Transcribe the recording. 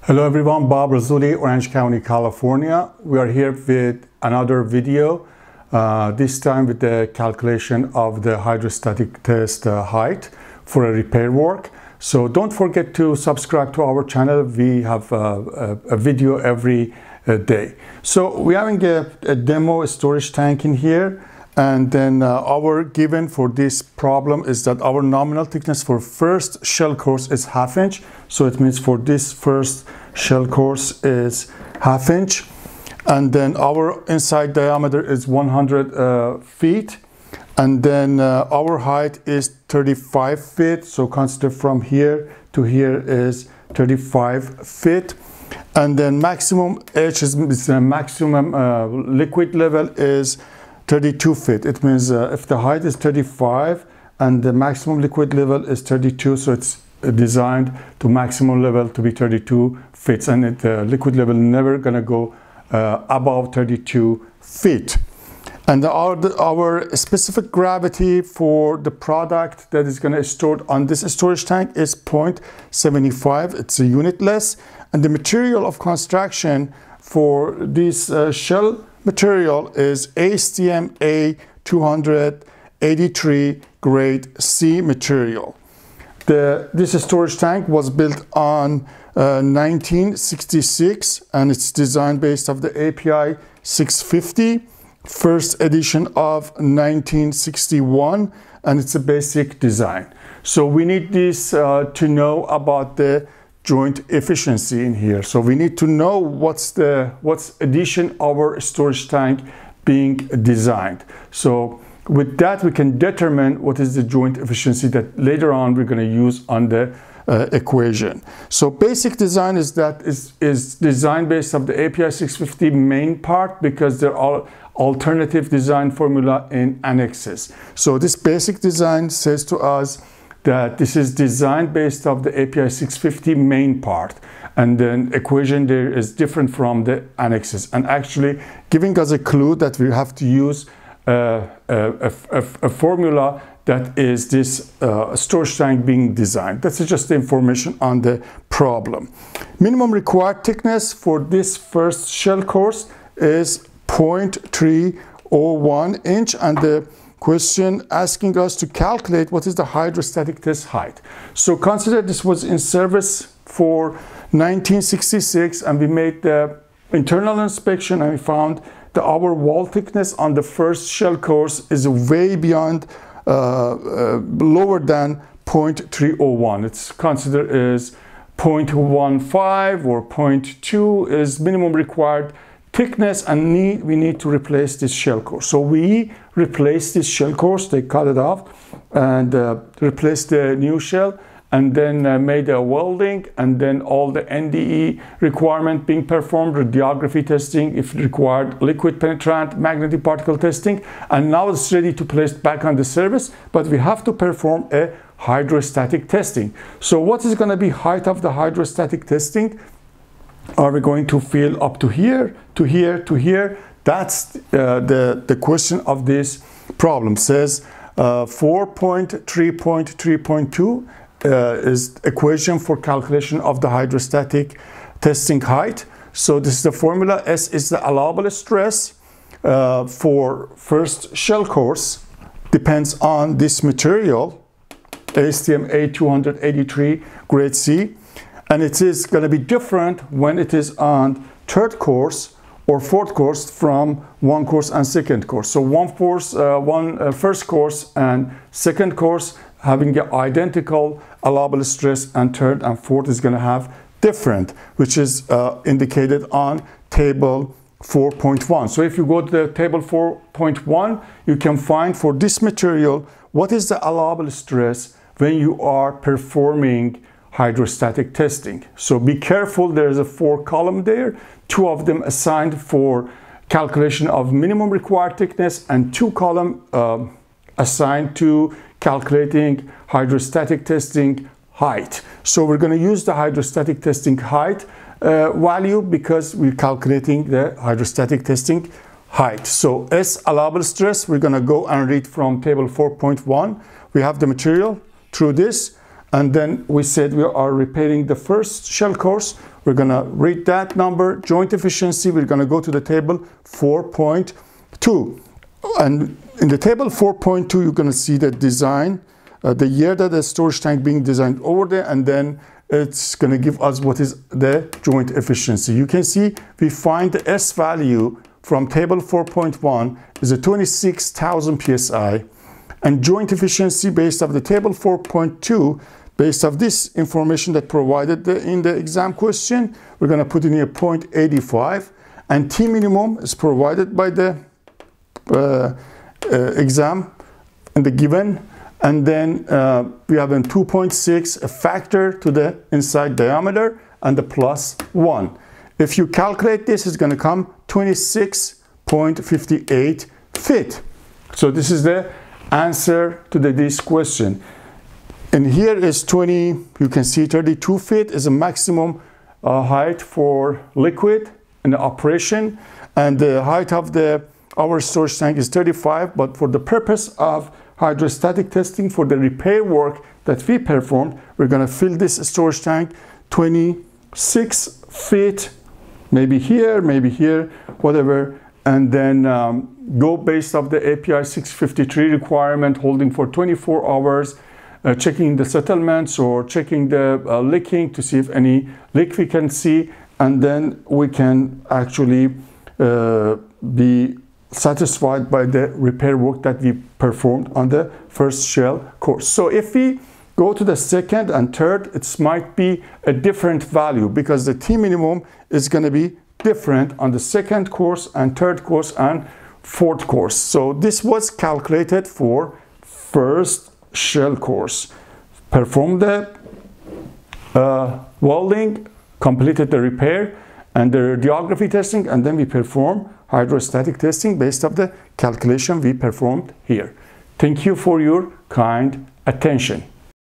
Hello everyone, Bob Rasooli, Orange County, California. We are here with another video, this time with the calculation of the hydrostatic test height for a repair work. So don't forget to subscribe to our channel. We have a video every day. So we're having a demo storage tank in here. And then our given for this problem is that our nominal thickness for first shell course is 1/2 inch. So it means for this first shell course is 1/2 inch. And then our inside diameter is 100 feet. And then our height is 35 feet. So consider from here to here is 35 feet. And then maximum H is the maximum liquid level is 32 feet. It means if the height is 35 and the maximum liquid level is 32, so it's designed to maximum level to be 32 feet, and the liquid level never gonna go above 32 feet. And our specific gravity for the product that is gonna stored on this storage tank is 0.75. It's a unitless, and the material of construction for this shell material is ASTM A283 grade C material. This storage tank was built on 1966, and it's designed based off the API 650, first edition of 1961, and it's a basic design. So we need this to know about the joint efficiency in here. So we need to know what's addition our storage tank being designed. So with that we can determine what is the joint efficiency that later on we're going to use on the equation. So basic design is design based on the API 650 main part, because there are alternative design formula in annexes. So this basic design says to us that this is designed based off the API 650 main part, and then equation there is different from the annexes, and actually giving us a clue that we have to use a formula that is this storage tank being designed. That's just the information on the problem. Minimum required thickness for this first shell course is 0.301 inch, and the question asking us to calculate what is the hydrostatic test height. So consider this was in service for 1966, and we made the internal inspection, and we found that our wall thickness on the first shell course is way beyond lower than 0.301. It's considered as 0.15 or 0.2 is minimum required thickness, and we need to replace this shell course. So we replace this shell course, they cut it off and replaced the new shell, and then made a welding, and then all the NDE requirement being performed, radiography testing if required, liquid penetrant, magnetic particle testing, and now it's ready to place back on the service, but we have to perform a hydrostatic testing. So what is going to be height of the hydrostatic testing? Are we going to fill up to here, to here, to here? That's the question of this problem. Says 4.3.3.2 is equation for calculation of the hydrostatic testing height. So this is the formula. S is the allowable stress for first shell course, depends on this material, ASTM A283 grade C. And it is going to be different when it is on third course or fourth course from one course and second course. So first course and second course having the identical allowable stress, and third and fourth is going to have different, which is indicated on table 4.1. So if you go to the table 4.1, you can find for this material what is the allowable stress when you are performing hydrostatic testing. So be careful, there's a 4 column there, 2 of them assigned for calculation of minimum required thickness, and 2 column assigned to calculating hydrostatic testing height. So we're going to use the hydrostatic testing height value because we're calculating the hydrostatic testing height. So S allowable stress, we're going to go and read from table 4.1. We have the material through this, and then we said we are repairing the first shell course. We're gonna read that number, joint efficiency. We're gonna go to the table 4.2, and in the table 4.2 you're gonna see the design, the year that the storage tank being designed over there, and then it's going to give us what is the joint efficiency. You can see we find the S value from table 4.1 is a 26,000 psi, and joint efficiency based off the table 4.2, based off this information that provided in the exam question, we're going to put in here 0.85, and T minimum is provided by the exam and the given. And then we have a 2.6, a factor to the inside diameter, and the +1. If you calculate this, it's going to come 26.58 feet. So this is the answer to this question. And here is 20, you can see 32 feet is a maximum height for liquid in the operation. And the height of our storage tank is 35, but for the purpose of hydrostatic testing, for the repair work that we performed, we're going to fill this storage tank 26 feet, maybe here, whatever, and then go based off the API 653 requirement, holding for 24 hours, checking the settlements or checking the leaking to see if any leak we can see, and then we can actually be satisfied by the repair work that we performed on the first shell course. So if we go to the second and third, it might be a different value because the T minimum is going to be different on the second course and third course and fourth course. So this was calculated for first shell course. Performed the welding, completed the repair and the radiography testing, and then we perform hydrostatic testing based on the calculation we performed here. Thank you for your kind attention.